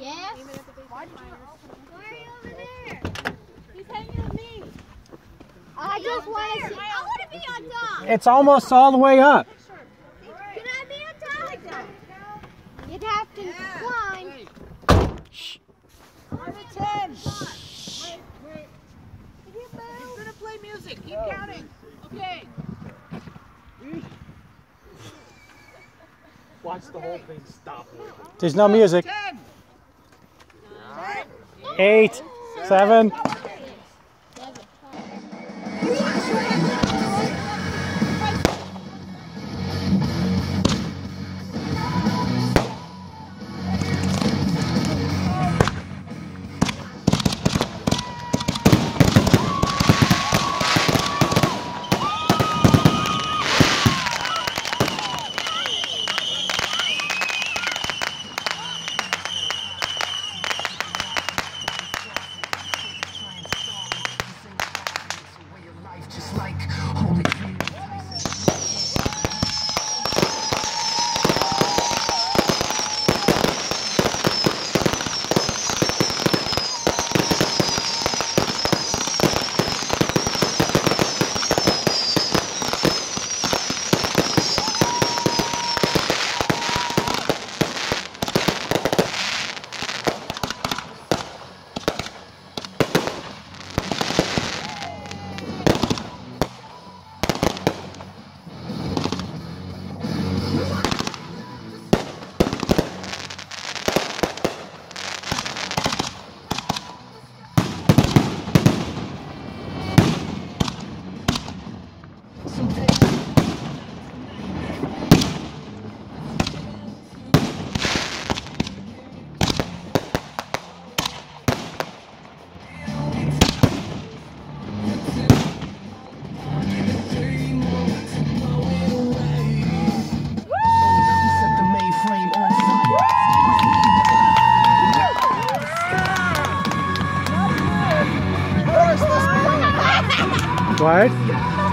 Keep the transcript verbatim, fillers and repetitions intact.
Yes. Why are you over there? He's hanging with me. I just want to see. I want to be on top. It's almost all the way up. Can I be on top? You'd have to climb. Shh. Number ten. Wait, wait. He's gonna play music. Keep counting. Okay. Watch the whole thing stop. There's no music. Ten. Eight, seven. Just like holy What?